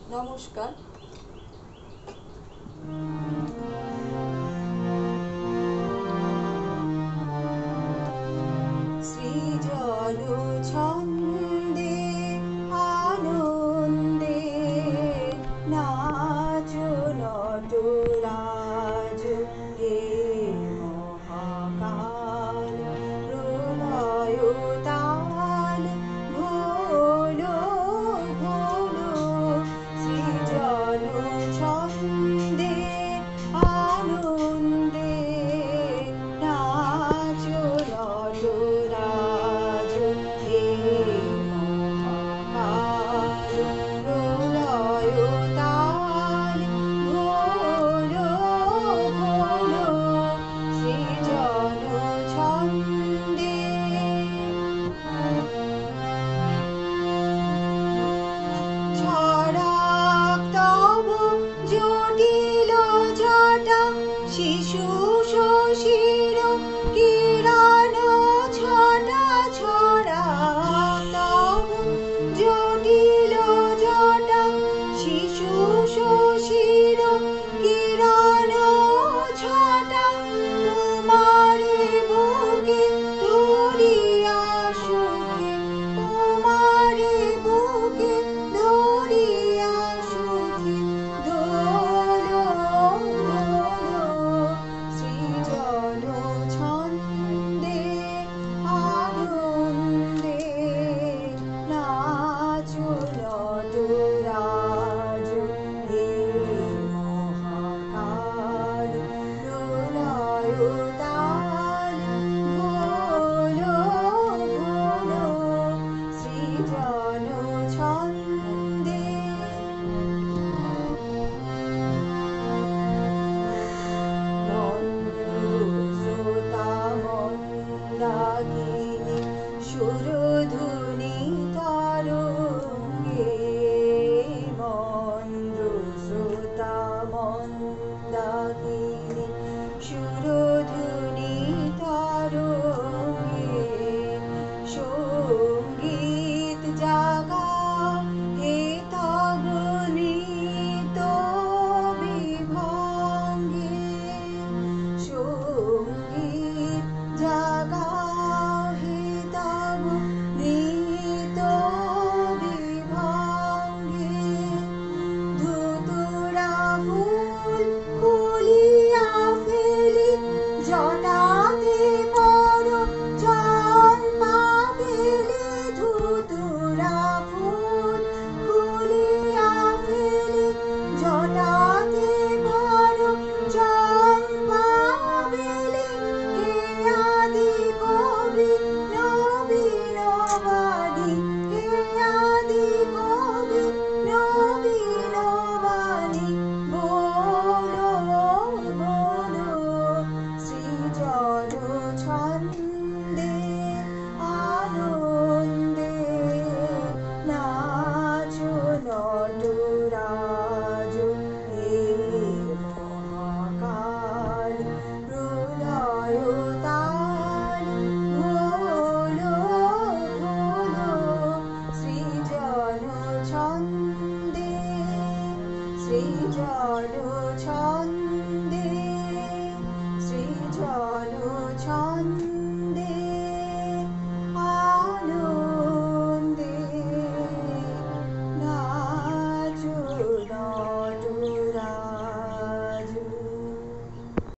নমস্কার। সৃজন ছন্দে আনন্দে নাচো নটরাজ হে মহাকাল প্রলয় তাল ভোলো ভোলো সৃজন ছন্দে আনন্দে নাচো নটরাজ হে মহাকাল প্রলয় তাল ভোলো ভোলো সৃজন ছন্দে ছড়াক তব জটিল জটা শিশু শশীর কিরণ ছটা ছড়াক তব জটিল জটা শিশু শশীর কিরণ ছটা তোমারে বুকে ধরিয়া সুখে তোমারে বুকে ধরিয়া সুখে দোলো দোলো সৃজন ছন্দে আনন্দে নাচো নটরাজ হে মহাকাল প্রলয় তাল ভোলো ভোলো সৃজন ছন্দে শ্রোতা মন্দাকিনী সুরধুনী তরঙ্গে শ্রোতা মন্দাকিনী সুরধুনী তরঙ্গে সঙ্গীত জাগা হে তব নৃত্য বিভঙ্গে সঙ্গীত জাগা হে তব নৃত্য বিভঙ্গে ধুতুরা ফুল খুলিয়া ফেলি জটাতে বড় চম্পা বেলি ধুতুরা ফুল খুলিয়া ফেলি জটাতে বড় চম্পা বেলি হে আদি কবি নবীন বাণী হে আদি কবি নবীন বাণী বলো বলো সৃজন ছন্দে আনন্দে নাচো নটরাজ হে মহাকাল প্রলয় তাল ভোলো ভোলো সৃজন ছন্দে সৃজন ছন্দে সৃজন ছন্দে